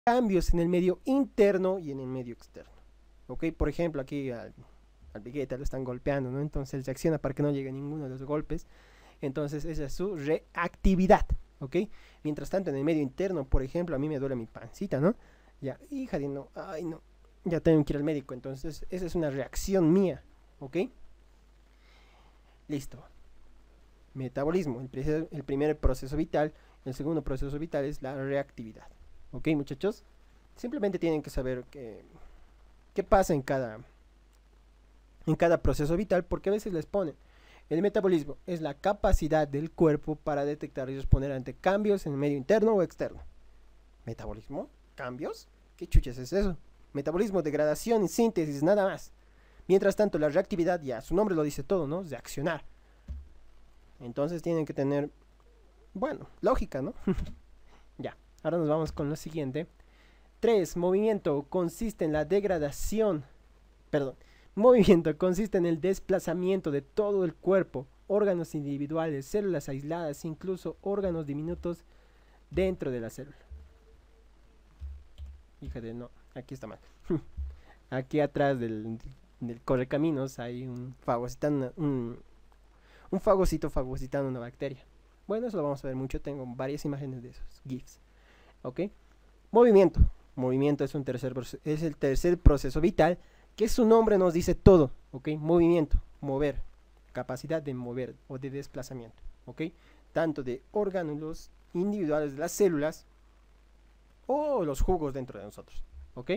cambios en el medio interno y en el medio externo. ¿Ok? Por ejemplo, aquí al Vegeta lo están golpeando, ¿no? Entonces él reacciona para que no llegue ninguno de los golpes. Entonces esa es su reactividad. ¿Ok? Mientras tanto, en el medio interno, por ejemplo, a mí me duele mi pancita, ¿no? Ya, hija de no, ay no, ya tengo que ir al médico. Entonces esa es una reacción mía. ¿Ok? Listo. Metabolismo, el primer proceso vital. El segundo proceso vital es la reactividad. ¿Ok, muchachos? Simplemente tienen que saber qué pasa en cada proceso vital, porque a veces les ponen. El metabolismo es la capacidad del cuerpo para detectar y responder ante cambios en el medio interno o externo. ¿Metabolismo? ¿Cambios? ¿Qué chuches es eso? Metabolismo, degradación y síntesis, nada más. Mientras tanto, la reactividad, ya su nombre lo dice todo, ¿no? Reaccionar. Entonces tienen que tener, bueno, lógica, ¿no? Ya, ahora nos vamos con lo siguiente. 3. Movimiento consiste en la degradación, perdón, movimiento consiste en el desplazamiento de todo el cuerpo, órganos individuales, células aisladas, incluso órganos diminutos dentro de la célula. Fíjate, no, aquí está mal. Aquí atrás del correcaminos hay un fagocito fagocitando una bacteria. Bueno, eso lo vamos a ver mucho, tengo varias imágenes de esos GIFs. ¿Ok? Movimiento. Movimiento es el tercer proceso vital, que su nombre nos dice todo. ¿Ok? Movimiento, mover, capacidad de mover o de desplazamiento. ¿Ok? Tanto de órganos individuales de las células o los jugos dentro de nosotros. ¿Ok?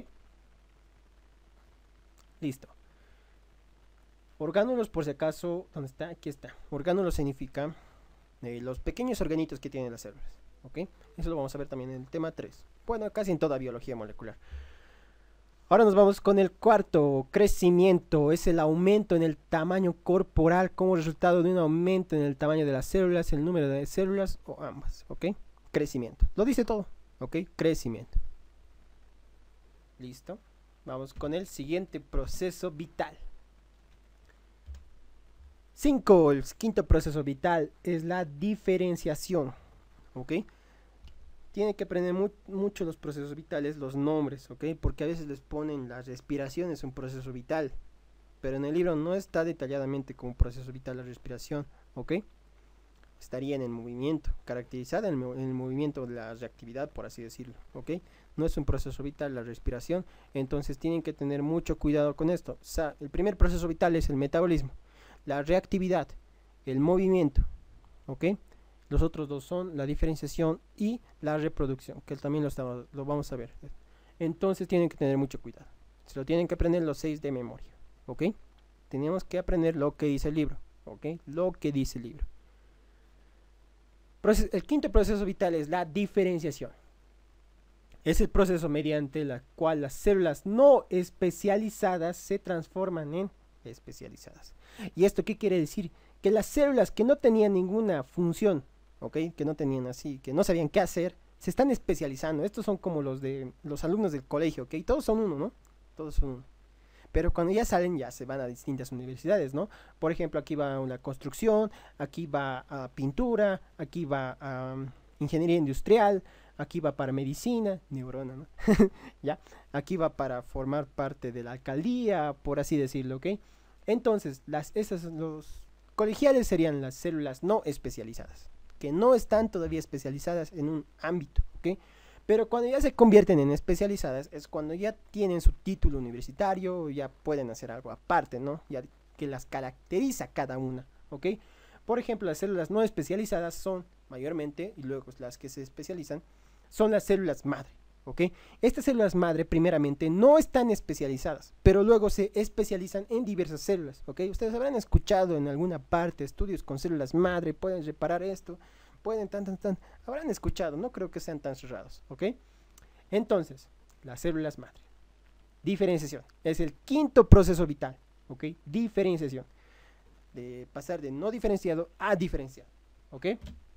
Listo. Orgánulos, por si acaso, ¿dónde está? Aquí está. Orgánulos significa los pequeños organitos que tienen las células. ¿Ok? Eso lo vamos a ver también en el tema 3. Bueno, casi en toda biología molecular. Ahora nos vamos con el cuarto. Crecimiento es el aumento en el tamaño corporal como resultado de un aumento en el tamaño de las células, el número de células o ambas. ¿Ok? Crecimiento. Lo dice todo. ¿Ok? Crecimiento. Listo. Vamos con el siguiente proceso vital. 5. El quinto proceso vital es la diferenciación. ¿Ok? Tiene que aprender mucho los procesos vitales, los nombres, ¿ok? Porque a veces les ponen la respiración es un proceso vital, pero en el libro no está detalladamente como proceso vital la respiración, ¿ok? Estaría en el movimiento, caracterizada en el movimiento de la reactividad, por así decirlo, ¿ok? No es un proceso vital la respiración, entonces tienen que tener mucho cuidado con esto. O sea, el primer proceso vital es el metabolismo, la reactividad, el movimiento, ¿ok? Los otros dos son la diferenciación y la reproducción, que también lo vamos a ver. Entonces tienen que tener mucho cuidado. Se lo tienen que aprender los 6 de memoria, ¿ok? Tenemos que aprender lo que dice el libro, ¿ok? Lo que dice el libro. El quinto proceso vital es la diferenciación. Es el proceso mediante el cual las células no especializadas se transforman en especializadas. ¿Y esto qué quiere decir? Que las células que no tenían ninguna función, ¿ok? Que no tenían así, que no sabían qué hacer, se están especializando. Estos son como los alumnos del colegio, ¿ok? Todos son uno, ¿no? Todos son uno. Pero cuando ya salen, ya se van a distintas universidades, ¿no? Por ejemplo, aquí va a la construcción, aquí va a pintura, aquí va a ingeniería industrial, aquí va para medicina, neurona, ¿no? ¿Ya? Aquí va para formar parte de la alcaldía, por así decirlo, ¿ok? Entonces, los colegiales serían las células no especializadas, que no están todavía especializadas en un ámbito, ¿ok? Pero cuando ya se convierten en especializadas es cuando ya tienen su título universitario, ya pueden hacer algo aparte, ¿no? Ya que las caracteriza cada una, ¿ok? Por ejemplo, las células no especializadas son mayormente, y luego las que se especializan, son las células madre, ¿ok? Estas células madre primeramente no están especializadas, pero luego se especializan en diversas células, ¿ok? Ustedes habrán escuchado en alguna parte estudios con células madre, pueden reparar esto, pueden habrán escuchado, no creo que sean tan cerrados, ¿ok? Entonces, las células madre. Diferenciación, es el quinto proceso vital, ¿ok? Diferenciación, de pasar de no diferenciado a diferenciado, ¿ok?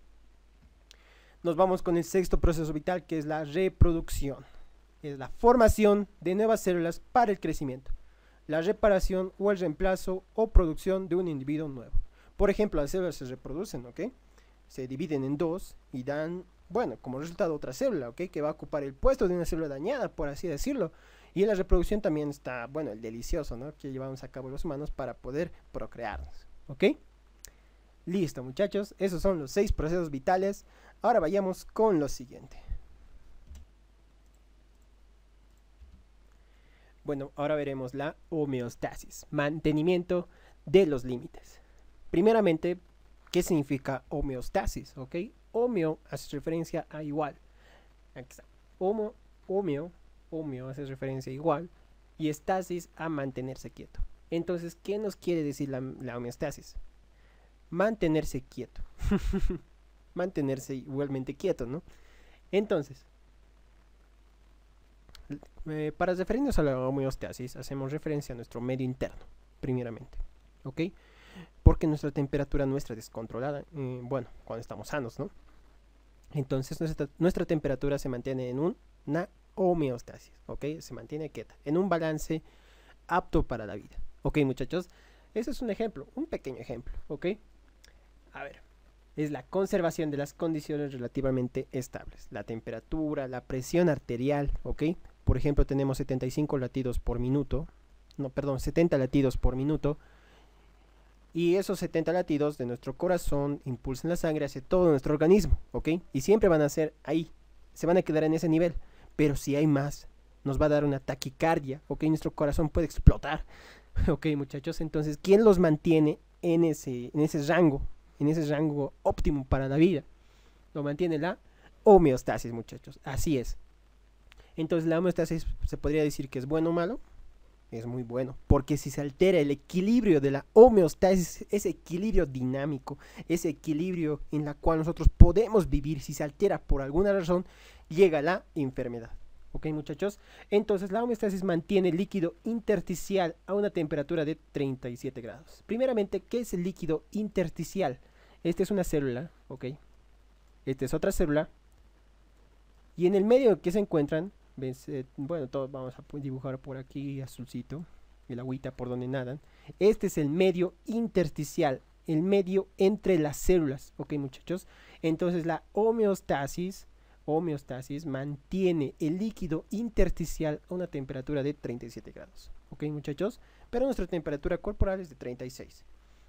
Nos vamos con el sexto proceso vital, que es la reproducción. Es la formación de nuevas células para el crecimiento, la reparación o el reemplazo o producción de un individuo nuevo. Por ejemplo, las células se reproducen, ¿ok? Se dividen en dos y dan bueno, como resultado otra célula, ¿ok? Que va a ocupar el puesto de una célula dañada, por así decirlo. Y en la reproducción también está, bueno, el delicioso, ¿no? Que llevamos a cabo los humanos para poder procrearnos, ¿ok? Listo, muchachos, esos son los 6 procesos vitales. Ahora vayamos con lo siguiente. Bueno, ahora veremos la homeostasis, mantenimiento de los límites. Primeramente, ¿qué significa homeostasis? ¿Ok? Homeo hace referencia a igual. Aquí está. Homeo hace referencia a igual y estasis a mantenerse quieto. Entonces, ¿qué nos quiere decir la homeostasis? Mantenerse quieto. Mantenerse igualmente quieto, ¿no? Entonces, para referirnos a la homeostasis, hacemos referencia a nuestro medio interno, primeramente, ¿ok? Porque nuestra temperatura nuestra descontrolada, bueno, cuando estamos sanos, ¿no? Entonces nuestra temperatura se mantiene en una homeostasis, ¿ok? Se mantiene quieta, en un balance apto para la vida, ¿ok, muchachos? Ese es un ejemplo, un pequeño ejemplo, ¿ok? A ver, es la conservación de las condiciones relativamente estables, la temperatura, la presión arterial, ¿ok? Por ejemplo, tenemos 75 latidos por minuto, no, perdón, 70 latidos por minuto, y esos 70 latidos de nuestro corazón impulsan la sangre hacia todo nuestro organismo, ¿ok? Y siempre van a ser ahí, se van a quedar en ese nivel, pero si hay más, nos va a dar una taquicardia, ¿ok? Nuestro corazón puede explotar, ¿ok, muchachos? Entonces, ¿quién los mantiene en ese rango óptimo para la vida? Lo mantiene la homeostasis, muchachos, así es. Entonces, la homeostasis se podría decir que es bueno o malo. Es muy bueno, porque si se altera el equilibrio de la homeostasis, ese equilibrio dinámico, ese equilibrio en la cual nosotros podemos vivir, si se altera por alguna razón, llega la enfermedad. ¿Ok, muchachos? Entonces la homeostasis mantiene el líquido intersticial a una temperatura de 37 grados. Primeramente, ¿qué es el líquido intersticial? Esta es una célula, ¿ok? Esta es otra célula. Y en el medio que se encuentran, bueno, todos vamos a dibujar por aquí azulcito, el agüita por donde nadan. Este es el medio intersticial, el medio entre las células, ¿ok, muchachos? Entonces la homeostasis mantiene el líquido intersticial a una temperatura de 37 grados, ¿ok, muchachos? Pero nuestra temperatura corporal es de 36.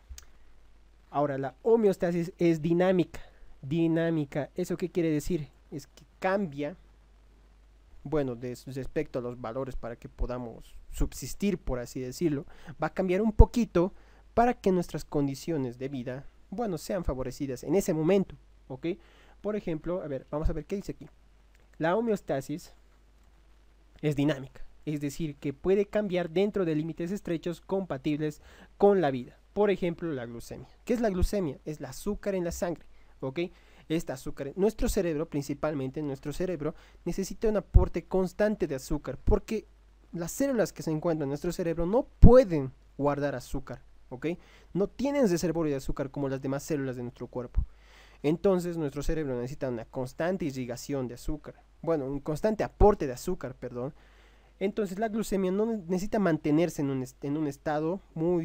Ahora, la homeostasis es dinámica. ¿Eso qué quiere decir? Es que cambia, bueno, respecto a los valores para que podamos subsistir, por así decirlo, va a cambiar un poquito para que nuestras condiciones de vida, bueno, sean favorecidas en ese momento, ¿ok? Por ejemplo, a ver, vamos a ver qué dice aquí. La homeostasis es dinámica, es decir, que puede cambiar dentro de límites estrechos compatibles con la vida. Por ejemplo, la glucemia. ¿Qué es la glucemia? Es el azúcar en la sangre, ¿ok? Este azúcar, nuestro cerebro, principalmente nuestro cerebro, necesita un aporte constante de azúcar, porque las células que se encuentran en nuestro cerebro no pueden guardar azúcar, ¿ok? No tienen reservorio de azúcar como las demás células de nuestro cuerpo. Entonces nuestro cerebro necesita una constante irrigación de azúcar, bueno, un constante aporte de azúcar, perdón. Entonces la glucemia no necesita mantenerse en un estado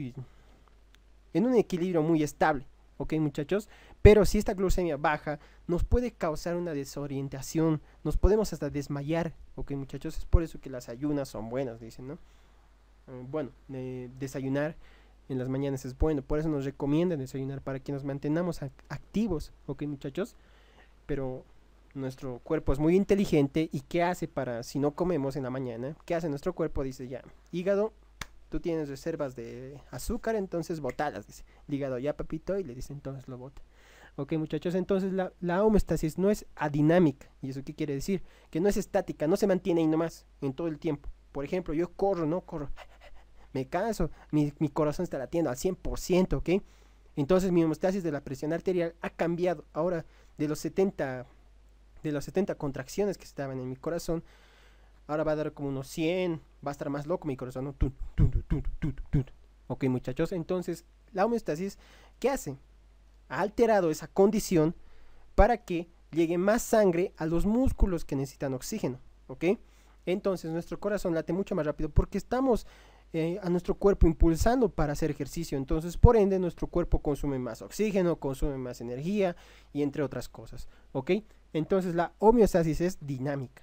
en un equilibrio muy estable, ¿ok, muchachos? Pero si esta glucemia baja, nos puede causar una desorientación, nos podemos hasta desmayar, ¿ok, muchachos? Es por eso que las ayunas son buenas, dicen, ¿no? Bueno, desayunar en las mañanas es bueno, por eso nos recomiendan desayunar, para que nos mantengamos activos, ¿ok, muchachos? Pero nuestro cuerpo es muy inteligente, y ¿qué hace para, si no comemos en la mañana? ¿Qué hace nuestro cuerpo? Dice, ya, hígado, tú tienes reservas de azúcar, entonces botalas, dice. El hígado, ya papito, y le dice, entonces lo bota. Ok, muchachos, entonces la homeostasis no es adinámica. ¿Y eso qué quiere decir? Que no es estática, no se mantiene ahí nomás, en todo el tiempo. Por ejemplo, yo corro, me canso, mi corazón está latiendo al 100%, ¿ok? Entonces mi homeostasis de la presión arterial ha cambiado. Ahora, de los 70 contracciones que estaban en mi corazón, ahora va a dar como unos 100, va a estar más loco mi corazón, ¿no? Ok, muchachos, entonces la homeostasis, ¿qué hace? Ha alterado esa condición para que llegue más sangre a los músculos que necesitan oxígeno, ¿ok? Entonces nuestro corazón late mucho más rápido porque estamos a nuestro cuerpo impulsando para hacer ejercicio. Entonces, por ende, nuestro cuerpo consume más oxígeno, consume más energía y entre otras cosas, ¿ok? Entonces la homeostasis es dinámica,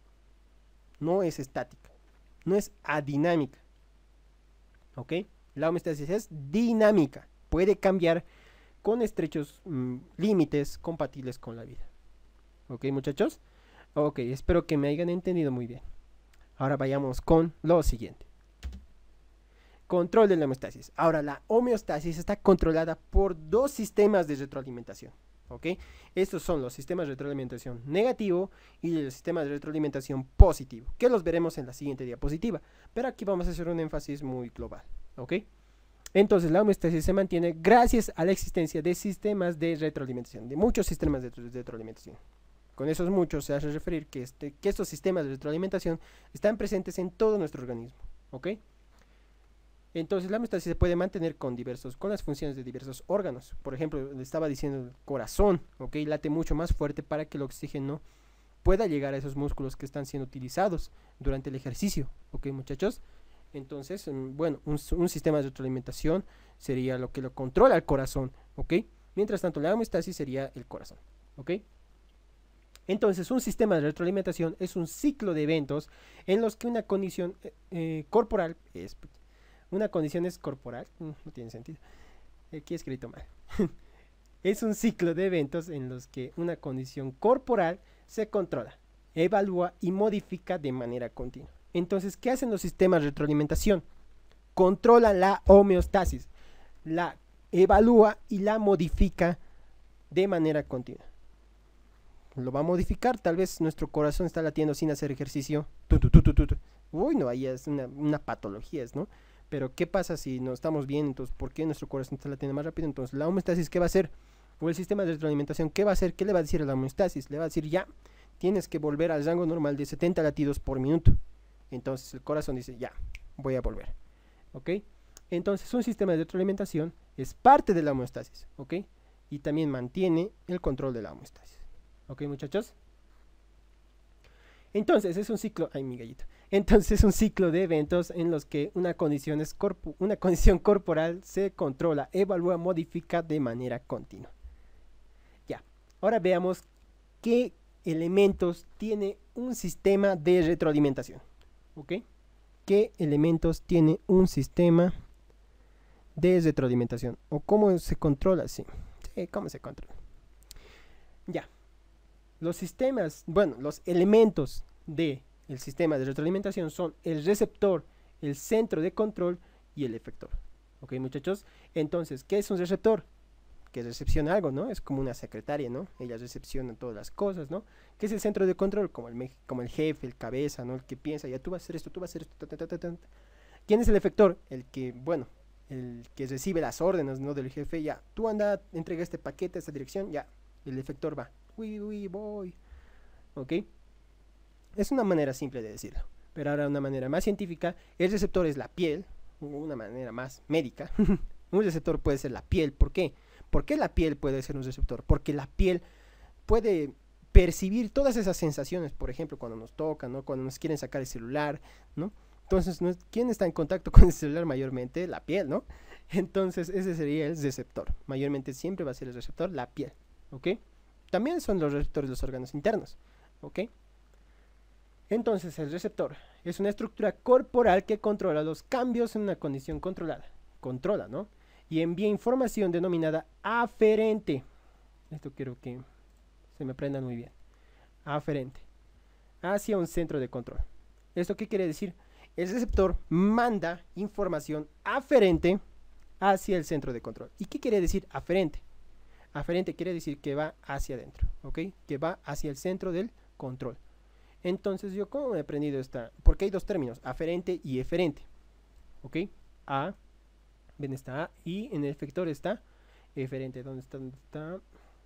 no es estática, no es adinámica. ¿Ok? La homeostasis es dinámica, puede cambiar con estrechos límites compatibles con la vida. ¿Ok, muchachos? Ok, espero que me hayan entendido muy bien. Ahora vayamos con lo siguiente. Control de la homeostasis. Ahora, la homeostasis está controlada por dos sistemas de retroalimentación. ¿Ok? Estos son los sistemas de retroalimentación negativo y el sistema de retroalimentación positivo, que los veremos en la siguiente diapositiva. Pero aquí vamos a hacer un énfasis muy global. ¿Ok? Entonces, la homeostasis se mantiene gracias a la existencia de sistemas de retroalimentación, de muchos sistemas de retroalimentación. Con esos muchos se hace referir que estos sistemas de retroalimentación están presentes en todo nuestro organismo. ¿Ok? Entonces la homeostasis se puede mantener con las funciones de diversos órganos. Por ejemplo, le estaba diciendo el corazón, ¿ok? Late mucho más fuerte para que el oxígeno pueda llegar a esos músculos que están siendo utilizados durante el ejercicio, ¿ok, muchachos? Entonces, bueno, un sistema de retroalimentación sería lo que lo controla el corazón, ¿ok? Mientras tanto, la homeostasis sería el corazón, ¿ok? Entonces, un sistema de retroalimentación es un ciclo de eventos en los que una condición corporal una condición es corporal, no tiene sentido, aquí he escrito mal. Es un ciclo de eventos en los que una condición corporal se controla, evalúa y modifica de manera continua. Entonces, ¿qué hacen los sistemas de retroalimentación? Controlan la homeostasis, la evalúa y la modifica de manera continua. Lo va a modificar, tal vez nuestro corazón está latiendo sin hacer ejercicio. Uy, no, ahí es una patología, ¿no? Pero ¿qué pasa si no estamos bien? Entonces, ¿por qué nuestro corazón está latiendo más rápido? Entonces, la homeostasis, ¿qué va a hacer? O el sistema de retroalimentación, ¿qué va a hacer? ¿Qué le va a decir a la homeostasis? Le va a decir, ya, tienes que volver al rango normal de 70 latidos por minuto. Entonces, el corazón dice, ya, voy a volver. ¿Ok? Entonces, un sistema de retroalimentación es parte de la homeostasis. ¿Ok? Y también mantiene el control de la homeostasis. ¿Ok, muchachos? Entonces, es un ciclo... Ay, mi gallito. Entonces es un ciclo de eventos en los que una condición corporal se controla, evalúa, modifica de manera continua. Ya, ahora veamos qué elementos tiene un sistema de retroalimentación. ¿Ok? ¿Qué elementos tiene un sistema de retroalimentación? ¿O cómo se controla? Sí, ¿cómo se controla? Ya, los elementos de el sistema de retroalimentación son el receptor, el centro de control y el efector. ¿Ok, muchachos? Entonces, ¿qué es un receptor? Que recepciona algo, ¿no? Es como una secretaria, ¿no? Ella recepciona todas las cosas, ¿no? ¿Qué es el centro de control? Como el jefe, el cabeza, ¿no? El que piensa, ya tú vas a hacer esto, tú vas a hacer esto, ¿Quién es el efector? El que recibe las órdenes, ¿no? Del jefe, ya, tú anda, entrega este paquete a esta dirección, ya, el efector va. Uy, voy. ¿Ok? Es una manera simple de decirlo, pero ahora una manera más científica, el receptor es la piel, una manera más médica. Un receptor puede ser la piel, ¿por qué? ¿Por qué la piel puede ser un receptor? Porque la piel puede percibir todas esas sensaciones, por ejemplo, cuando nos tocan, ¿no? Cuando nos quieren sacar el celular, ¿no? Entonces, ¿quién está en contacto con el celular mayormente? La piel, ¿no? Entonces, ese sería el receptor. Mayormente siempre va a ser el receptor, la piel, ¿ok? También son los receptores de los órganos internos, ¿ok? Entonces, el receptor es una estructura corporal que controla los cambios en una condición controlada. Controla, ¿no? Y envía información denominada aferente. Esto quiero que se me aprendan muy bien. Aferente. Hacia un centro de control. ¿Esto qué quiere decir? El receptor manda información aferente hacia el centro de control. ¿Y qué quiere decir aferente? Aferente quiere decir que va hacia adentro, ¿ok? Que va hacia el centro del control. Entonces, ¿yo cómo he aprendido esta? Porque hay dos términos, aferente y eferente, ¿ok? Ven, está A, y en el efector está eferente. ¿Dónde está?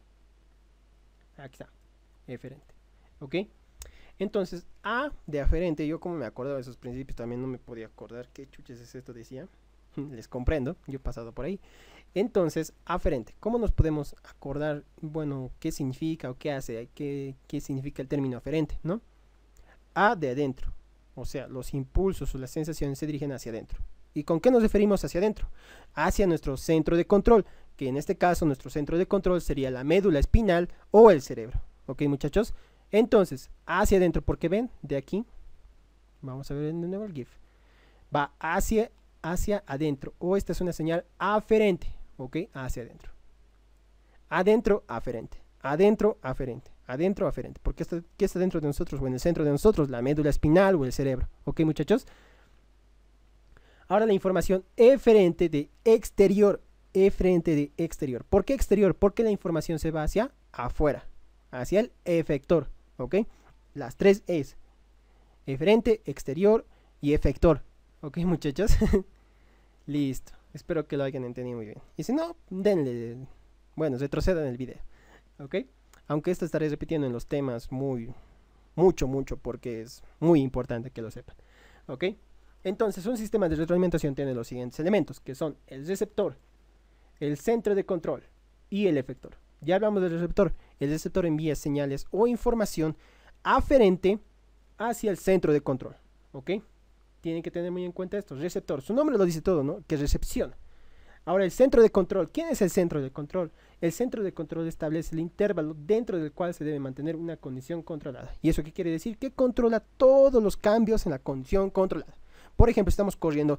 Aquí está, eferente, ¿ok? Entonces, A de aferente, yo como me acordaba de esos principios, también no me podía acordar qué chuches es esto, decía. Les comprendo, yo he pasado por ahí. Entonces, aferente, ¿cómo nos podemos acordar, bueno, qué significa o qué hace, qué significa el término aferente, ¿no? A de adentro, o sea, los impulsos o las sensaciones se dirigen hacia adentro. ¿Y con qué nos referimos hacia adentro? Hacia nuestro centro de control, que en este caso nuestro centro de control sería la médula espinal o el cerebro, ok muchachos. Entonces, hacia adentro, porque ven, de aquí, vamos a ver de nuevo el GIF, va hacia adentro, o esta es una señal aferente, ok, hacia adentro. Adentro, aferente, adentro, aferente, adentro, aferente, porque ¿qué está dentro de nosotros? O en el centro de nosotros, la médula espinal o el cerebro, ok muchachos. Ahora la información eferente de exterior, eferente de exterior. ¿Por qué exterior? Porque la información se va hacia afuera, hacia el efector, ok. Las tres es eferente, exterior y efector, ok muchachos. Listo, espero que lo hayan entendido muy bien. Y si no, denle, bueno, retrocedan el video, ok. Aunque esto estaré repitiendo en los temas mucho, porque es muy importante que lo sepan, ok. Entonces, un sistema de retroalimentación tiene los siguientes elementos, que son el receptor, el centro de control y el efector. Ya hablamos del receptor. El receptor envía señales o información aferente hacia el centro de control, ¿ok? Tienen que tener muy en cuenta esto. Receptor, su nombre lo dice todo, ¿no? Que recepciona. Ahora, el centro de control. ¿Quién es el centro de control? El centro de control establece el intervalo dentro del cual se debe mantener una condición controlada. ¿Y eso qué quiere decir? Que controla todos los cambios en la condición controlada. Por ejemplo, estamos corriendo.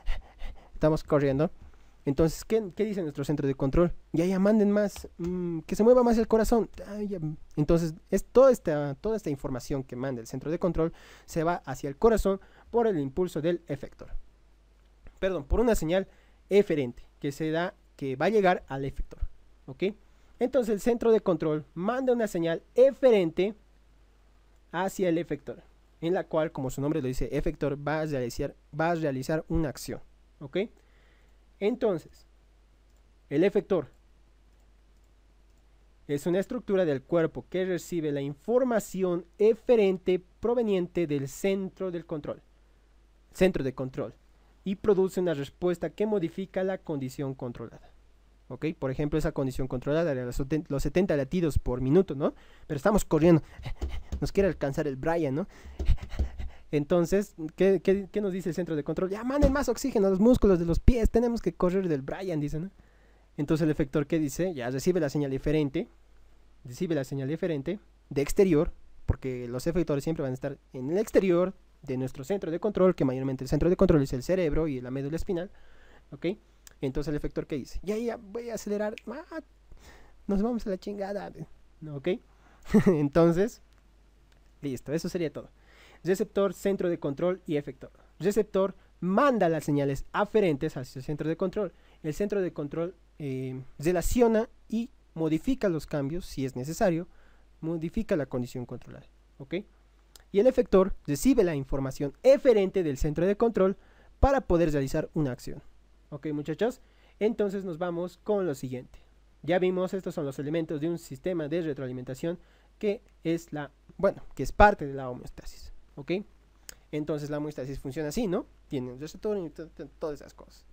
Entonces, ¿qué dice nuestro centro de control? Ya manden más, que se mueva más el corazón. Entonces, toda esta información que manda el centro de control se va hacia el corazón por el impulso del efector. Perdón, por una señal eferente que va a llegar al efector. ¿Ok? Entonces, el centro de control manda una señal eferente hacia el efector, en la cual, como su nombre lo dice, efector va a realizar una acción, ¿ok? Entonces, el efector es una estructura del cuerpo que recibe la información eferente proveniente del centro de control, y produce una respuesta que modifica la condición controlada, ¿ok? Por ejemplo, esa condición controlada era los 70 latidos por minuto, ¿no? Pero estamos corriendo, nos quiere alcanzar el Brian, ¿no? Entonces, ¿qué nos dice el centro de control? Ya manden más oxígeno a los músculos de los pies, tenemos que correr del Brian, dice, ¿no? Entonces el efector, ¿qué dice? Ya recibe la señal eferente de exterior, porque los efectores siempre van a estar en el exterior de nuestro centro de control, que mayormente el centro de control es el cerebro y la médula espinal, ¿ok? Entonces el efector, ¿qué dice? Ya voy a acelerar, nos vamos a la chingada, ¿ok? Entonces, listo, eso sería todo. Receptor, centro de control y efector. Receptor manda las señales aferentes hacia el centro de control. El centro de control relaciona y modifica los cambios, si es necesario, modifica la condición controlada, ¿ok? Y el efector recibe la información eferente del centro de control para poder realizar una acción, ¿ok muchachos? Entonces nos vamos con lo siguiente. Ya vimos, estos son los elementos de un sistema de retroalimentación que es parte de la homeostasis, ¿ok? Entonces la homeostasis funciona así, ¿no? Tiene un receptor y todas esas cosas.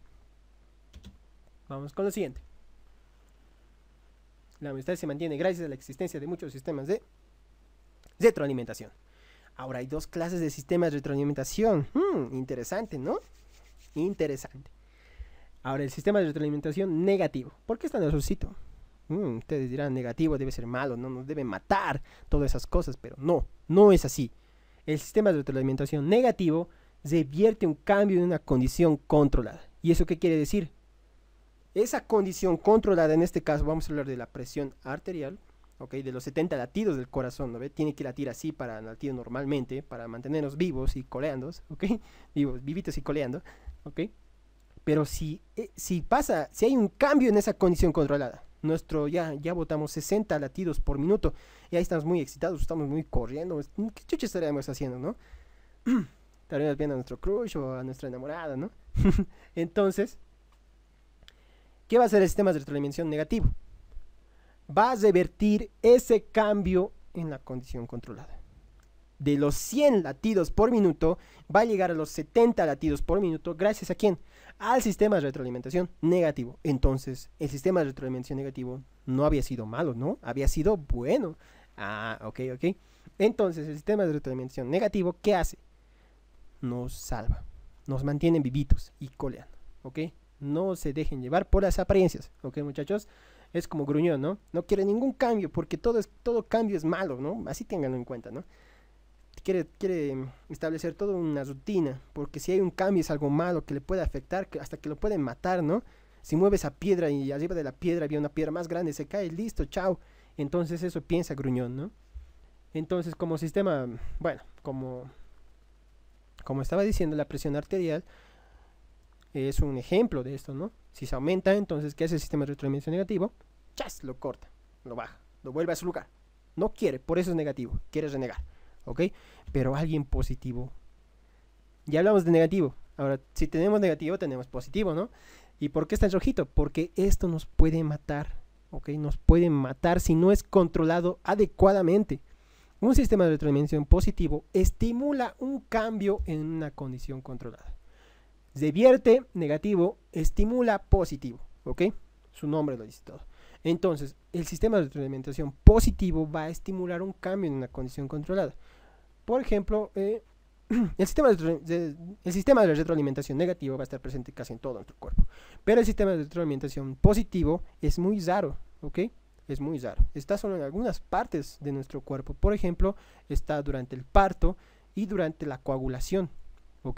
Vamos con lo siguiente. La homeostasis se mantiene gracias a la existencia de muchos sistemas de retroalimentación. Ahora hay dos clases de sistemas de retroalimentación. Interesante, ¿no? Interesante. Ahora el sistema de retroalimentación negativo. ¿Por qué está en el azulcito? Ustedes dirán, negativo debe ser malo, no nos debe matar, todas esas cosas, pero no es así. El sistema de retroalimentación negativo revierte un cambio en una condición controlada. ¿Y eso qué quiere decir? Esa condición controlada, en este caso vamos a hablar de la presión arterial, ¿ok? De los 70 latidos del corazón, ¿no ve? Tiene que latir así para latir normalmente, para mantenernos vivos y coleando, ¿ok? Vivitos y coleando, ¿ok? Pero si hay un cambio en esa condición controlada, ya botamos 60 latidos por minuto, y ahí estamos muy excitados, estamos muy corriendo, ¿qué chucha estaríamos haciendo, no? Estaríamos viendo a nuestro crush o a nuestra enamorada, ¿no? Entonces, ¿qué va a hacer el sistema de retroalimentación negativo? Va a revertir ese cambio en la condición controlada. De los 100 latidos por minuto, va a llegar a los 70 latidos por minuto, ¿gracias a quién? Al sistema de retroalimentación negativo. Entonces, el sistema de retroalimentación negativo no había sido malo, ¿no? Había sido bueno. Ok. Entonces, el sistema de retroalimentación negativo, ¿qué hace? Nos salva, nos mantiene vivitos y coleando, ¿ok? No se dejen llevar por las apariencias, ¿ok, muchachos? Es como gruñón, ¿no? No quiere ningún cambio porque todo cambio es malo, ¿no? Así ténganlo en cuenta, ¿no? Quiere establecer toda una rutina, porque si hay un cambio es algo malo que le puede afectar, hasta que lo pueden matar, ¿no? Si mueve esa piedra y arriba de la piedra había una piedra más grande, se cae, listo, chao. Entonces eso piensa gruñón, ¿no? Entonces como sistema, bueno, como estaba diciendo, la presión arterial es un ejemplo de esto, ¿no? Si se aumenta, entonces, ¿qué hace el sistema de retroalimentación negativo? ¡Chas! Lo corta, lo baja, lo vuelve a su lugar. No quiere, por eso es negativo, quiere renegar, ¿ok? Pero alguien positivo. Ya hablamos de negativo, ahora si tenemos negativo, tenemos positivo, ¿no? ¿Y por qué está en rojito? Porque esto nos puede matar, ¿ok? Nos puede matar si no es controlado adecuadamente. Un sistema de retroalimentación positivo estimula un cambio en una condición controlada. Revierte negativo, estimula positivo, ¿ok? Su nombre lo dice todo. Entonces, el sistema de retroalimentación positivo va a estimular un cambio en una condición controlada. Por ejemplo, el sistema de retroalimentación negativo va a estar presente casi en todo nuestro cuerpo. Pero el sistema de retroalimentación positivo es muy raro, ¿ok? Es muy raro. Está solo en algunas partes de nuestro cuerpo. Por ejemplo, está durante el parto y durante la coagulación, ¿ok?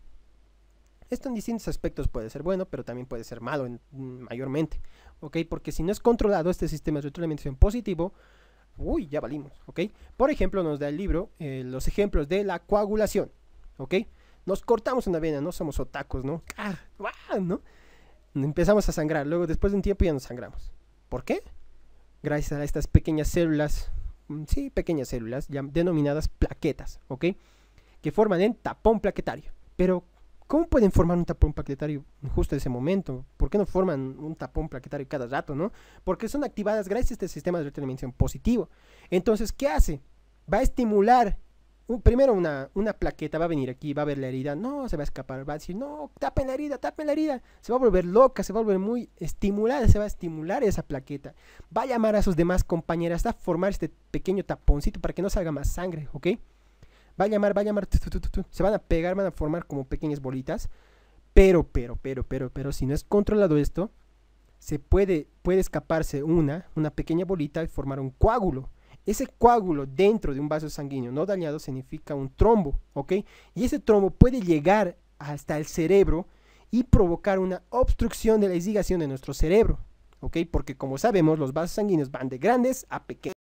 Esto en distintos aspectos puede ser bueno, pero también puede ser malo mayormente, ¿ok? Porque si no es controlado este sistema de retroalimentación positivo, uy, ya valimos, ¿ok? Por ejemplo, nos da el libro los ejemplos de la coagulación, ¿ok? Nos cortamos una vena, no somos otacos, ¿no? ¿No? Empezamos a sangrar, luego después de un tiempo ya nos sangramos. ¿Por qué? Gracias a estas pequeñas células, sí, pequeñas células, denominadas plaquetas, ¿ok? Que forman el tapón plaquetario. Pero, ¿cómo pueden formar un tapón plaquetario justo en ese momento? ¿Por qué no forman un tapón plaquetario cada rato, no? Porque son activadas gracias a este sistema de retroalimentación positivo. Entonces, ¿qué hace? Va a estimular, primero una plaqueta va a venir aquí, va a ver la herida, no, se va a escapar, va a decir, no, tapen la herida, se va a volver loca, se va a volver muy estimulada, se va a estimular esa plaqueta. Va a llamar a sus demás compañeras a formar este pequeño taponcito para que no salga más sangre, ¿ok? Va a llamar, se van a pegar, van a formar como pequeñas bolitas, pero, si no es controlado esto, puede escaparse una pequeña bolita y formar un coágulo. Ese coágulo dentro de un vaso sanguíneo no dañado significa un trombo, ¿ok? Y ese trombo puede llegar hasta el cerebro y provocar una obstrucción de la irrigación de nuestro cerebro, ¿ok? Porque como sabemos, los vasos sanguíneos van de grandes a pequeños.